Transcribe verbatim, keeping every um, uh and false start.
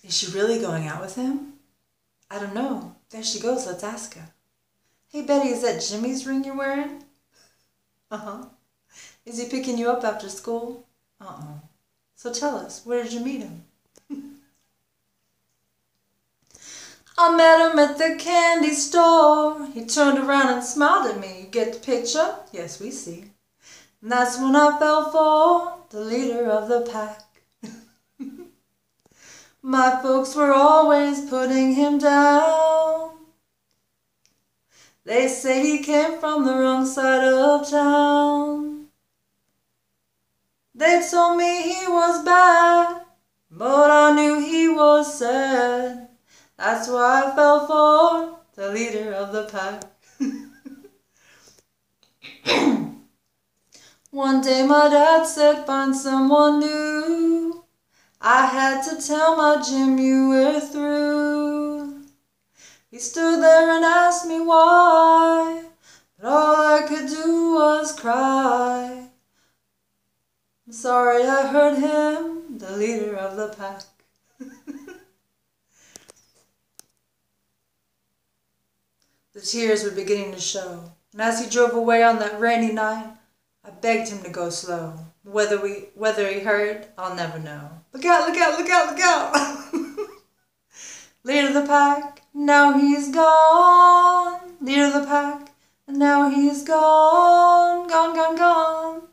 Is she really going out with him? I don't know. There she goes. Let's ask her. Hey, Betty, is that Jimmy's ring you're wearing? Uh-huh. Is he picking you up after school? Uh-uh. So tell us, where did you meet him? I met him at the candy store. He turned around and smiled at me. You get the picture? Yes, we see. And that's when I fell for the leader of the pack. My folks were always putting him down. They say he came from the wrong side of town. They told me he was bad, but I knew he was sad. That's why I fell for the leader of the pack. One day my dad said, find someone new. I had to tell my Jim you were through. He stood there and asked me why, but all I could do was cry. I'm sorry I hurt him, the leader of the pack. The tears were beginning to show, and as he drove away on that rainy night, I begged him to go slow. Whether we, whether he heard, I'll never know. Look out, look out, look out, look out! Leader of the pack, now he's gone. Leader of the pack, and now he's gone, gone, gone, gone.